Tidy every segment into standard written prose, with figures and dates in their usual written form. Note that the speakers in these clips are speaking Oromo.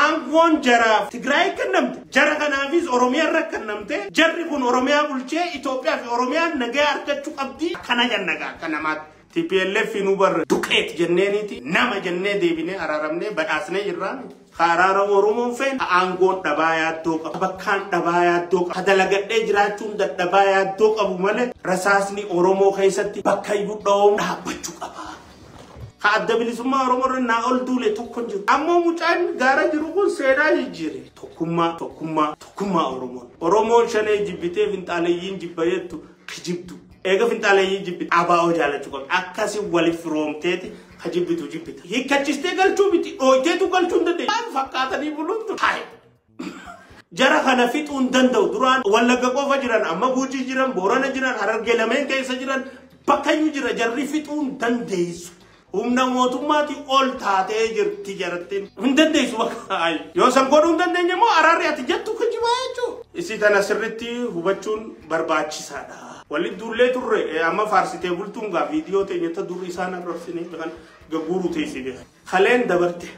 Angwon jara Tigray kennamte jara kanaafis Oromiyaa irra kennamte jarri kun Oromiyaa bulchee Itoophiyaa fi Oromiyaa nagaa argachuu qabdi kana jannaga kanamat TPLF nu bar duqeet jenneeniti nama jennee deebine araramne badhaasne jirraan kharaara Oromoon fen Angwon dhabaaya doqa bakkaan dhabaaya doqa hadalagadhee jiraachuun dadhabaaya doqa qabu malee rasaasni Oromoo keessatti bakka ibu dhaawum dhaabbachuu qaba Adabilisummaa Oromoo irraa ol duule tokko jiru. Ammoo mucaan gaara jiru kun seenaa jijjiire. Tokkummaa Oromoo. Oromoon shanee jibbitee finxaaleeyyiin jibbayeettu kijibdu. Eega finxaaleeyyiin jibbite abaa'oo jaalachuu qabdi. Akkasii waliif firoomteeti kijibbitu jibbita. Hiikkachistee galchuu miti dhooyteetu galchuu hin dandeenye. Maal fakkaatanii buluutu? Hayi. Jara kana fixuu hin danda'u. Duraan Wallagga qofa jiran amma Guujii jiran Boorana jiran Harargee lameen keessa jiran bakkayyuu jira jarri fixuu hin dandeessu. Humna mootummaati ol taatee jirti jarattiin hin dandeessu bakka ay yoo san godhuu hin dandeenye moo araarri ati jettu kijibaa jechuudha. Isii tana sirriitti hubachuun barbaachisaadha. Waliin duullee turre amma faarsitee bultuun gaa viidiyoo teenyetta durri isaan arrabsine kan gagguuruu teessine kaleen dabarte.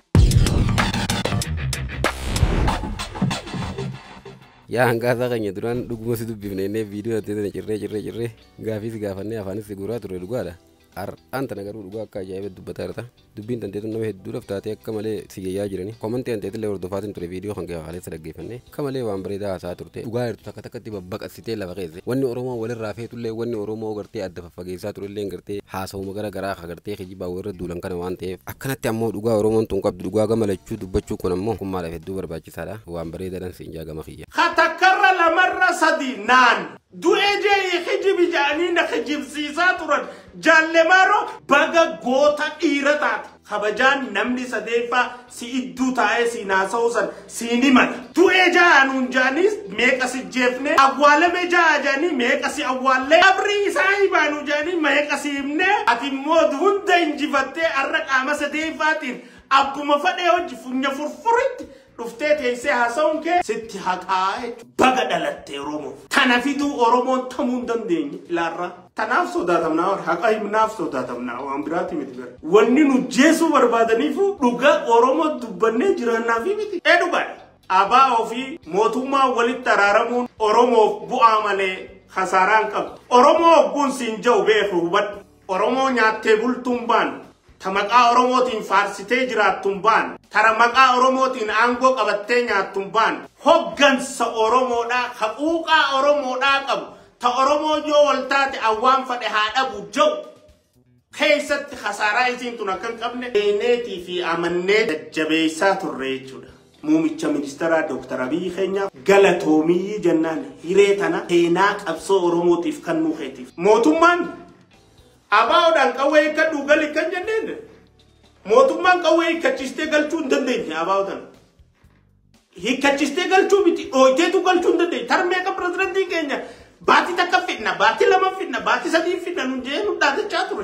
Yaa hangaasa keenya duraan dhuguma si dubbifnee viidiyoo teessine cirree gaafis gaafannee afaanis guuraa turre dhugaadha. Anta nagaru dhugaa akka ajaa'ibaa dubbataa jirta. Dubbiin tanteetu nama hedduudhaaf taatee akka malee si gayyaa jirani. Komantii tanteetillee hordofaatiin ture viidiyoo kan gaafaleessa dhaggeeffannee akka malee waan bareedaa haasaa turte. Dhugaa jirtu takka takkatti babbaqasitee lafa keesse. Wanni Oromoo walirraa feetullee wanni Oromoo gartee adda faffageessaa turellee gartee haasawuma gara garaa gartee kijibaa warra duulan kana waan ta'eef akkanatti ammoo dhugaa Oromoon tun qabdu dhugaa gamalachuu dubbachuu kun ammoo kummaadhaaf hedduu barbaachisaadha. Waan bareedaadhaan siin jaagama kiyya. Khatakarra lamarra sadi naan du'eejee kijibi jaanii na kijibsiisaa turan jaallemaro baga goota dhiirataati kabajaan namni sadeeffaa si idduu taa'ee si naasa'uusan siini mala du'ee jaanuun jaanis meeqa si jeefne awwaalame jaanii meeqa si awwaallee abrii isaa hibaanuu jaanii meeqa si himne ati immoo hunda injifattee arra qaama sadeeffaatiin abbuma fadhee hojii funya furfuritti dhuftee teessee haasa'uun kee sitti haqaa baga dhalattee Oromoo. Tana fiduu Oromoon tamuu hin dandeenye ilaarra. Tanaaf sodaatamnaa haqa himnaaf sodaatamnaa waan biraati miti bira. Wanni nu jeesuu barbaadaniifu dhugaa Oromoo dubbannee jiraannaafi miti. Dhugaadha. Abaa ofii mootummaa walitti araaramuun Oromoof bu'aa malee khasaaraan qabu. Oromoo ogguun siin ja'u beeku hubadhu. Oromoo nyaattee bultuun baanu. Tamaqaa Oromootiin faarsitee jiraattuun baan tara maqaa Oromootiin aangoo qabattee nyaattuun baan hoggansa Oromoodhaa haquuqaa Oromoodhaa qabu ta Oromoo yoo waltaate awwaan fadhe haa dhabu jau keessatti khasaaraa isiin tun akkan qabne eeneetii fi amannee jajjabeessaa turre jechuudha. Muumicha ministeeraa Dr. Abiy keenya galatoomii jennaan hiree tana seenaa qabsoo Oromootiif kan nuuqeetiif mootummaan Abaa'uudhaan qawwee akka dhugali kan jenneen mootummaan qawwee hiikkachistee galchuu hin dandeenye abaa'uudhaan hiikkachistee galchuu miti dhooyteetu galchuu hin dandeenye tarmee akka pirezidantii keenya baatii takka fidna baatii lama fidna baatii sadii fidna nun jee nu dhaatachaa ture.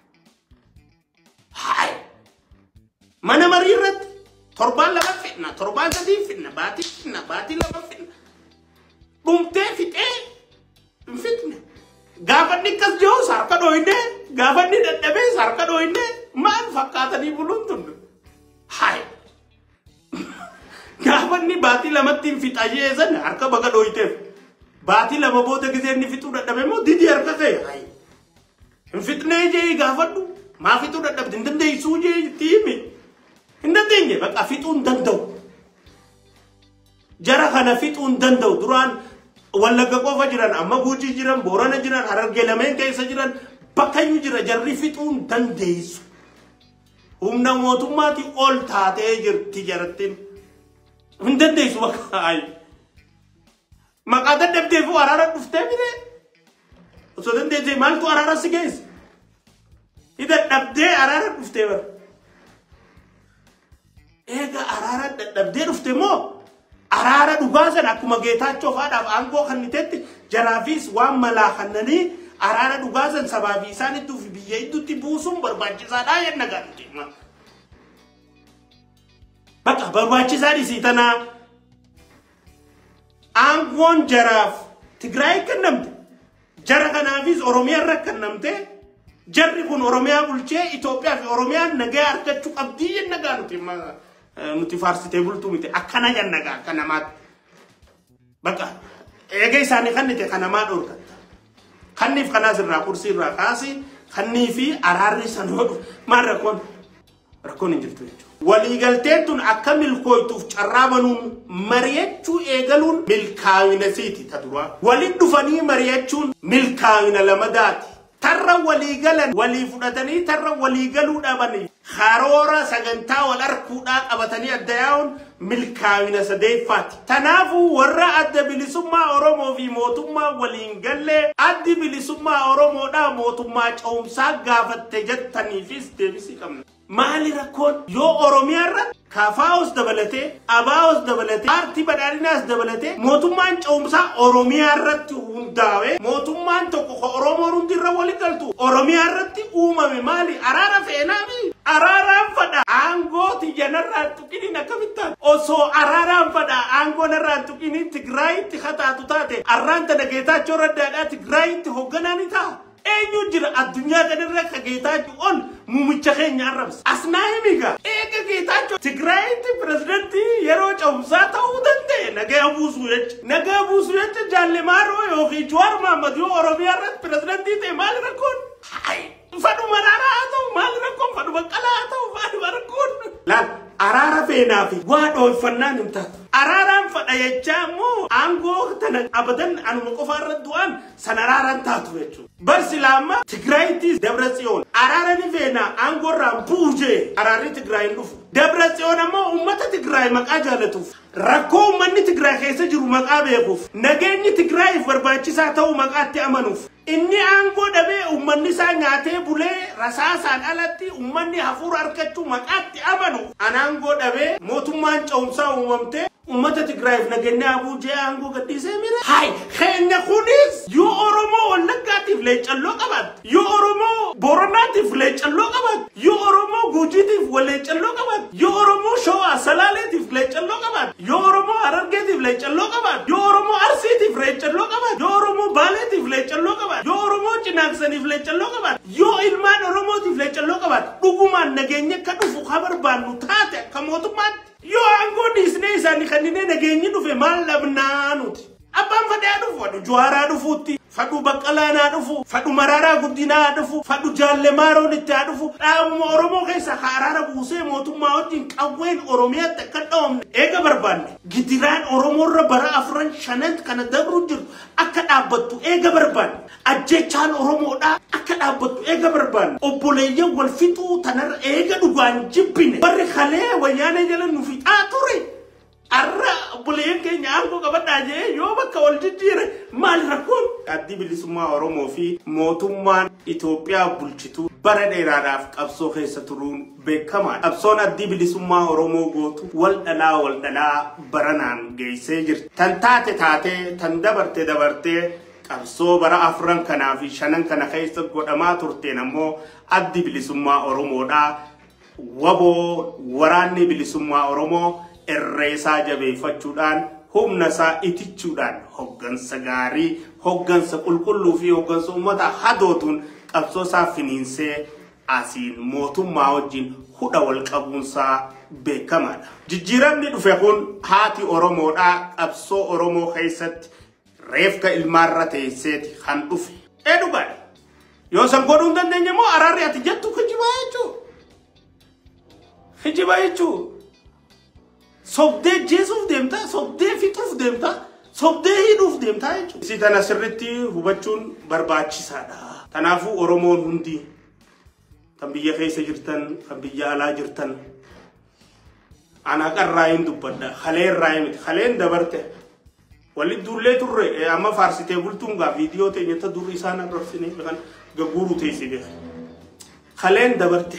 Haay mana marii irratti torbaan lama fidna torbaan sadii fidna baatii lama fidna dhumtee fixee hin fidne. Gaafanni kas joo sarka dhoyne gaafanni dadhabee sarka dhoyne maal fakkaatanii buluun tun haay gaafanni baatii lamatti hin fixajee san harka baga dhoyteef baatii lama booda gisee inni fixuu dadhabe moo didi harka kee haay hin fixnee jee gaafadhu maa fixuu dadhabde hin dandeessuu jee tiimi hin dandeenye baqa fixuu hin danda'u jara kana fixuu hin danda'u duraan Wallagga qofa jiran amma Guujii jiran Boorana jiran Harargee lameen keessa jiran bakkayyuu jira jarri fixuu hin dandeessu. Humna mootummaati ol taatee jirti jarattiin hin dandeessu bakka ay maqaa dadhabdeefu araara dhuftee mire osoo dandeessee maaltu araara si geesse dadhabdee araara dhuftee bara eega araara dadhabdee dhufte moo Arara dhugasan akkuma Geetaachoo faadhaaf aangoo kannitetti jaraafis waan malaa kannanii arara dhugasan sababii isaanitti fi biyya iddootti buusuun barbaachisaadha jenna gaariiti. Bakka barbaachisaadhi si tanaa aangoon jaraaf Tigraay kennamte jara kanaafis Oromiyaa irra kennamte jarri kun Oromiyaa bulchee Itoophiyaa fi Oromiyaan nagaa argachuu qabdii jenna gaariiti. nuti faarsitee bultuu miti akkana jannaga akkanamat baqa eega isaanii kannite kanamaa dhorkatta kanniif kanaas irraa kursii irraa kaasi kannii fi araarri san hodhu maal rakkoon hin jirtu jechuudha. Waliigalteen tun akka milkooytuuf carraabanuun mari'achuu eegaluun milkaa'ina siiti ta duraa. Waliin dhufanii mari'achuun milkaa'ina lamadaati. Tarra waliigalan walii fudhatanii tarra waliigaluu dhabanii karoora sagantaa wal arkuudhaa qabatanii adda yaa'uun milkaa'ina sadeeffaati. Tanaafuu warra adda bilisummaa Oromoo fi mootummaa waliin gallee addi bilisummaa Oromoodhaa mootummaa ce'umsaa gaafatte jettaniifis deebisii qabna. Maali rakkoon yoo Oromiyaa irratti Kafaa'os dabalatee Abaa'os dabalatee paartii badhaadhinaas dabalatee mootummaan ce'umsaa Oromiyaa irratti hundaa'e mootummaan tokko Oromoo hundi irra wali galtu Oromiyaa irratti uumame maali araara feenaami araaraan fadha aangooti janarraan tuqiniin akkamittaan osoo araaraan fadha aangoon irraan tuqiniin Tigraayitti hataatu taate arraan tana Geetaachoo Raddaadhaa Tigraayitti hogganaani ta'a. Eenyu jira addunyaa kanarra ka Geetaachoo on muumicha keenya arrabsa asnaa himiga eega Geetaachoo Tigraayitti pirezidantii yeroo ce'umsaa ta'uu danda'e nagaa buusuu jecha Jaallemaroo yookiin Jawaar Mohaammed yoo Oromiyaa irratti pirezidantii ta'e maali rakkoon fadhu Maraaraa haa ta'u maali rakkoon fadhu Baqqalaa haa ta'u maali rakkoon laal araara feenaa fi waa dhoofannaan hin taatu. Araaraan fadha jechaa immoo aangoo tana abadan anuma qofaarra du'an san araaraan taatu jechuudha. Barsilaama Tigraayitis Dabratsiyoon araarani feenaa aangoorraan buujee araarri Tigraayin dhufu. Dabratsiyoon ammoo uummata Tigraay maqaa jaalatuuf rakkoo uummanni Tigraay keessa jiru maqaa beekuuf nageenyi Tigraayiif barbaachisaa ta'uu maqaatti amanuuf. Inni aangoo dhabee uummanni isaa nyaatee bulee rasaasaan alatti uummanni hafuura harkachuu maqaatti amanu. Aangoo dhabee mootummaan ce'umsaa uumamtee ummata Tigraayiif nageenya abuujee aangoo gadhiisee mira. Hai keenya kunis yoo Oromoo Wallaggaatiif leecalloo qabaat yoo Oromoo Boorannaatiif leecalloo qabaat yoo Oromoo Gujiitiif leecalloo qabaat yoo Oromoo Shawaa Salaaleetiif leecalloo qabaat yoo Oromoo Harargeetiif leecalloo qabaat yoo Oromoo Arsiitiif leecalloo qabaat yoo Oromoo Baaleetiif leecalloo qabaat yoo Oromoo Cinaaksaniif leecalloo qabaat yoo ilmaan Oromootiif leecalloo qabaat dhugumaan nageenya akka dhufu haa barbaannu taate akka mootummaatti. Yo aangoo dhiisnee isaanii kanneen nageenyi dhufe maal dhabnaa nuti. Abbaan fadhaa dhufu fadhu Jawaaraa dhufuutti fadhu Baqqalaanaa dhufu fadhu Maraaraa Guddinaa dhufu fadhu Jaallemaaroon itti haa dhufu dhaabuma Oromoo keessa araara buusee mootummaa wajjin qawween Oromiyaatti akka dhaabamne eega barbaanne gidiraan Oromoorra bara 4-5 kana dabru jiru akka dhaabbattu eega barbaanne ajjechaan Oromoodhaa akka dhaabbattu eega barbaanne obboleeyyan wal fixuu tanarra eega dhugaan jibbine warri kalee wayyaanee jala nu fixaa ture. Arra obboleeyyan keenya aangoo qabadhaa jee yoo bakka wal jijjiire maal rakkoon. Addi bilisummaa Oromoo fi mootummaan Itoophiyaa bulchitu bara dheeraadhaaf qabsoo keessa turuun beekamaadha. Qabsoon addi bilisummaa Oromoo gootu wal dhalaa baranaan geessee jirti. Tan taate tan dabarte qabsoo bara 4 kanaa fi 5 kana keessa godhamaa turteen ammoo addi bilisummaa Oromoodhaa waboo waraanni bilisummaa Oromoo irreesaa jabeeffachuudhaan humna isaa itichuudhaan hoggansa gaarii hoggansa qulqulluu fi hoggansa uummata hadootuun qabsoo isaa finiinsee asiin mootummaa wajjin hudha wal qabuunsaa beekamaadha. Jijjiiramni dhufe kun haati Oromoodhaa qabsoo Oromoo keessatti reefka ilmaarra teesseeti kan dhufe. Dhugaadha. Yoo san godhuu hin dandeenye immoo araarri ati jettu kijibaa jechuudha. Sobdee jeesuuf deemtaa, sobdee fixuuf deemtaa, sobdee hidhuuf deemtaa jechuudha. Isii tana sirriitti hubachuun barbaachisaadha. Kanaafuu Oromoon hundi kan biyya keessa jirtan, kan biyya alaa jirtan ana qarraa hin dubbadha. Haleen raayii miti. Haleen dabarte. Walli duullee turre amma faarsitee bultuun gaa viidiyoo ta'e nyata durri isaan arrabsine kan gagguruu teessee beeka. Haleen dabarte.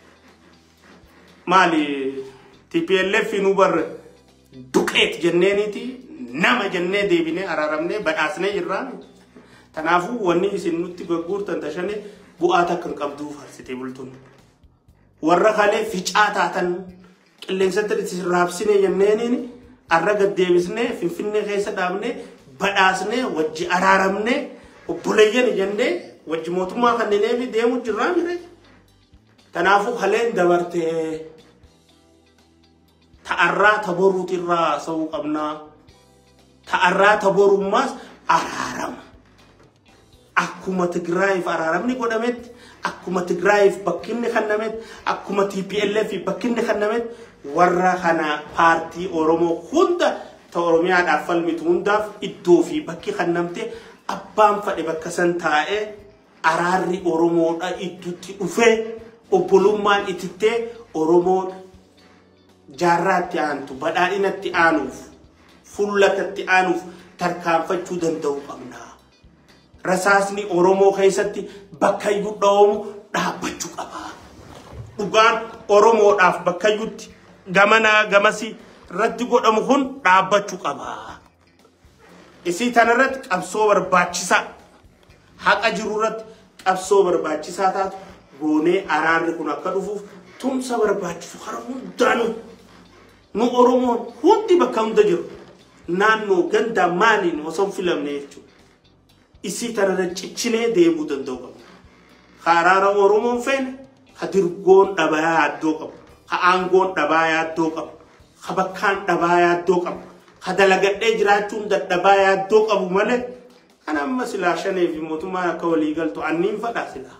Maali TPLF nu bar duqeet jenneeniiti nama jennee deebinee araaramnee badhaasnee jirraan. Kanaafuu wanni isin nutti gagguurtan tashane bu'aa takkan qabduu faarsitee bultuun. Warra kalee ficaa taatan qilleensatti raabsine jenneeniini arra gaddeebisnee Finfinnee keessa dhaabnee badhaasnee wajji araaramnee obboleeyyan jennee wajji mootummaa kanneenee fi deemuu jirraan mire. Kanaafuu haleen dabartee ta'arraa taboruut irraa sa'uu qabnaa ta'arraa taborummaas araarama akkuma Tigraayiif araaramni godhametti akkuma Tigraayiif bakkinni kennametti akkuma TPLF bakkinni kennametti warra kana paartii Oromoo hunda ta Oromiyaadhaaf falmitu hundaaf iddoo fi bakki kennamte abbaan fadhe bakka san taa'ee araarri Oromoodha idduutti dhufee obbolummaan itittee Oromoon jaarraatti aantu badhaadhinatti aanuuf fullatatti aanuuf tarkaanfachuu danda'u qabna. Rasaasni Oromoo keessatti bakka iyyuu dha'oomu dhaabbachuu qaba. Dhugaan Oromoodhaaf bakka iyyuutti gamasi irratti godhamu kun dhaabbachuu qaba. Isii tanarratti qabsoo barbaachisaa haqa jiru irratti qabsoo barbaachisaa taatu goonee araarri kun akka dhufuuf tumsa barbaachisu hara hundaanuu nu Oromoon hundi bakka hunda jiru naannoo ganda maaliin osoo filamne jechuudha. Isii tanarra ciccinee deemuu danda'u qabna. Araara Oromoon feene ha dirgoon dhabaa yaaddoo qabu ha aangoon dhabaa yaaddoo qabu ha bakkaan dhabaa yaaddoo qabu ha dalagadhee jiraachuun dadhabaa yaaddoo qabu malee kan amma silaa shanee fi mootummaan akka walii galtu anniin fadhaa silaa.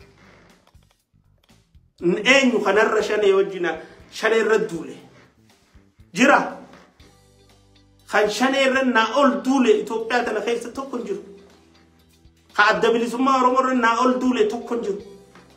Eenyu kanarra shanee wajjina shanee irra duule jira kan shanee irra naa ol duule Itoophiyaa tana keessa tokko hin jiru. Adda bilisummaa Oromoo irra naa ol duule tokko hin jiru.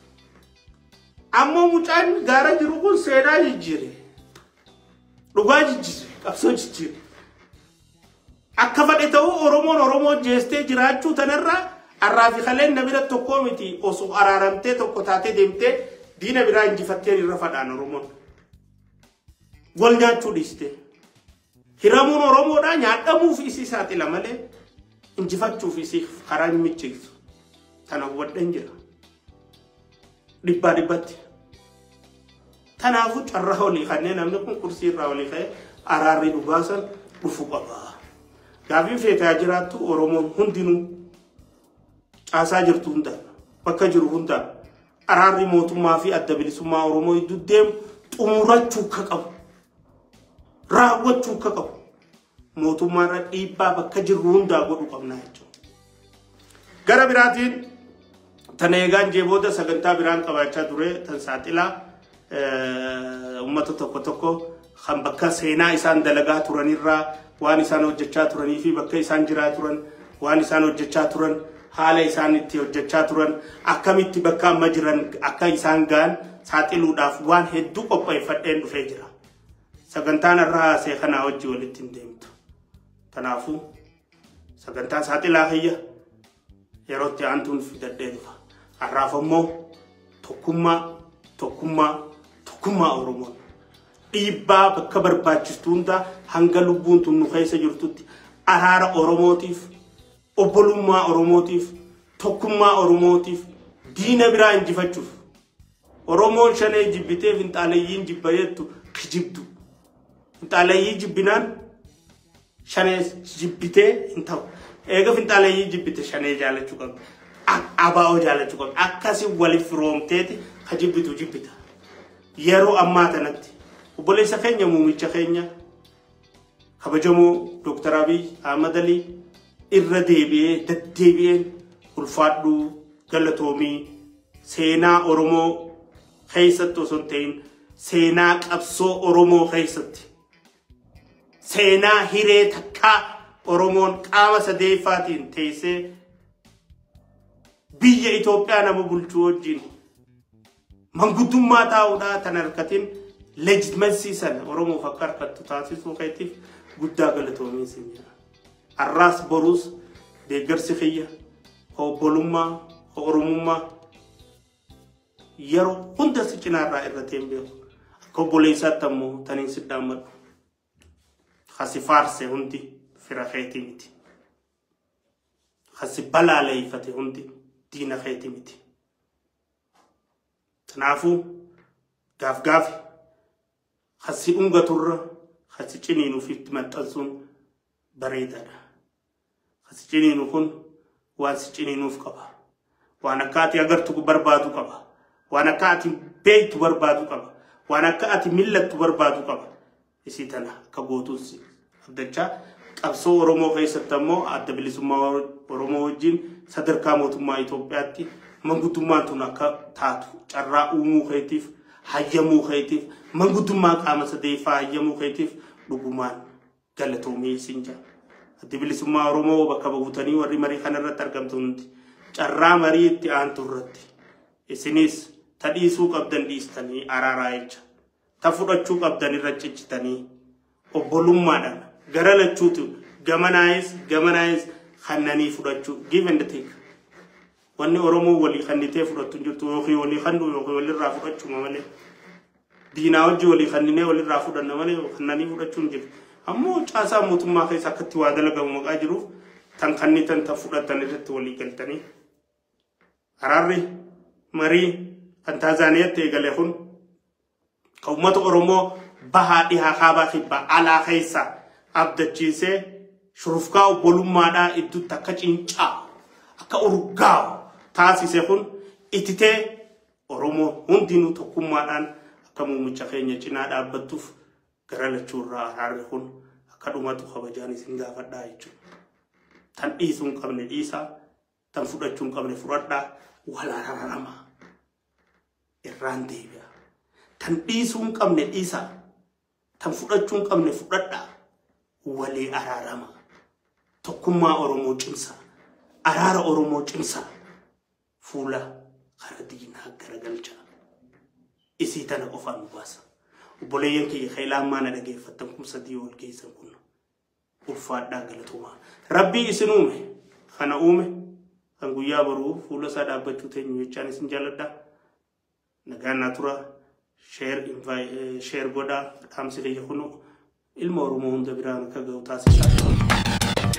Ammoo mucaan gaara jiru kun seenaa jijjiire. Dhugaa jijjiire. Qabsoo jijjiire. Akka fadhe ta'uu Oromoon Oromoo jeestee jiraachuu tanarraa arraa fi kaleen na bira tokkoo miti osoo araaramtee tokko taatee deemtee diina biraa injifattee irra fadhaan Oromoon. Wal nyaachuu dhiiste. Hiramuun Oromoodhaa nyaadhamuuf isii saaxila malee injifachuuf isii karaa hin micheessu. Tana wadhan jira. Dhibbaa dhibbatti. Tanaafuu carraa olii kanneen namni kun kursii irraa olii ka'ee araarri dhugaasan dhufu qaba. Gaafiin feetaa jiraattu Oromoon hundinuu caasaa jirtu hundaan bakka jiru hundaan araarri mootummaa fi adda bilisummaa Oromoo iddoo deemu xumurachuu akka qabu. Raawwachuu akka qabu. Mootummaarra dhiibbaa bakka jiru hundaa godhu qabna jechuudha. Gara biraatiin tana eegaan jeebooda sagantaa biraan qabaachaa ture tan saaxilaa uummata tokko tokko kan bakka seenaa isaan dalagaa turanirraa waan isaan hojjechaa turanii fi bakka isaan jiraa turan waan isaan hojjechaa turan haala isaan itti hojjechaa turan akkamitti bakka amma jiran akka isaan gaan saaxiluudhaaf waan hedduu qopheeffadheen dhufee jira. Sagantaan irraa seekanaa hojii walitti hin deemtu. Kanaafuu sagantaan saaxilaa kiyya yerootti aantuun fidadhee dhufa. Har'aaf ammoo tokkummaa Oromoon dhiibbaa bakka barbaachistu hunda hanga lubbuun tun nu keessa jirtutti araara Oromootiif obbolummaa Oromootiif tokkummaa Oromootiif diina biraa injifachuuf Oromoon shanee jibbitee finxaalayyiin jibba jettu kijibdu. Finxaalayyii jibbinaan shanee jibbitee hin ta'u. Eega finxaalayyii jibbite shanee jaalachuu qabdi. Abaa'oo jaalachuu qabdi. Akkasii waliif roomteeti ka jibbitu jibbita. Yeroo ammaa tanatti obboleessa keenya muumicha keenya kabajamoo Dr. Abiy Ahmad Ali irra deebi'ee deddeebi'een ulfaadhuu galatoomii seenaa Oromoo keessatti osoo hin ta'in seenaa qabsoo Oromoo keessatti seenaa hiree takkaa Oromoon qaama sadeeffaatiin teessee biyya Itoophiyaa nama bulchuu wajjin manguddummaa taa'uudhaa tan harkatiin legitimacy sana Oromoof akka harkattu taasisuu keetiif guddaa galatoomii sin jira. Arraas boruus deeggarsi kiyya obbolummaa Oromummaa yeroo hunda si cinaarraa irratti hin beeku. Akka obboleessaatti ammoo taniin si dhaammadhu. Kasi faarse hundi fira keetii miti. Kasi balaaleeffate hundi diina keetii miti. Kanaafuu gaaf kasi ungaturra kasi ciniinuuf itti maxxansuun bareedaadha. Kasi ciniinu kun waan si ciniinuuf qaba. Waan akka ati agartu barbaadu qaba. Waan akka ati beektu barbaadu qaba. Waan akka ati millattu barbaadu qaba. isitana kagotus abdacha qabso oromo keessatammo adda bilisummaa oromo wajjin sadarkaa mootummaa Itoophiyaatti mangutummaan tun akka taatu carraa uumuu keetiif hayyamuu keetiif mangutummaa qaama sadeeffaa hayyamuu keetiif dhugumaan galatoomii sinja adda bilisummaa oromo bakka buutanii warri marii kanarratti argamtuutti carraa marii itti aantu irratti isinis tadhiisuu qabdan dhiistanii araaraa jecha ta fudhachuu qabdan irra ciccitanii obbolummaadhaan gara lachuutu gamanaayis kannanii fudhachuu give and take wanni oromoo walii kannitee fudhattu jirtu yookiin walii kannu yookiin walirraa fudhachuu malee diinaa wajji walii kanninee walirraa fudhanna malee kannanii fudhachuu hin jiru ammoo caasaa mootummaa keessa akkatti waa dalagamu maqaa jiruuf tan kannitan ta fudhatan irratti walii galtanii araarri marii kan Tanzaaniyaatti eegale kun ka uummata oromoo bahaa dhihaa kaabaa kibbaa alaa keessa abdachiisee shurufkaa obbolummaadhaa idduutti akka cincaa akka urgaa taasise kun ititee oromoo hundinuu tokkummaadhaan akka muummicha keenya cinaa dhaabbattuuf gara lachuurraa araarri kun akka dhumatu kabajaan isin gaafadhaa jechuudha. Tan dhiisuun qabne dhiisaa, tan fudhachuun qabne fudhadhaa, wal araaramaa irraan deebi'a. Tan dhiisuun qabne dhiisaa, tan fudhachuun qabne fudhadhaa, walii araaramaa. Tokkummaa oromoo cimsaa, araara oromoo cimsaa, fuula kara diinaa garagalchaa. Isii tana qofaan baasa. Obboleeyyan kiyya khaylaan na dhageeffattan kumsadii wal geessan kun ulfaadhaa galatumaa. Rabbii isin uume kana uume kan guyyaa baruu fuula isaa dhaabbachuu teenyu jechaan isin jaalladha. Nagaan naa tura share godhaa dhaamsi kiyya kun ilma oromoo hunda biraan akka ga'u taasisaa.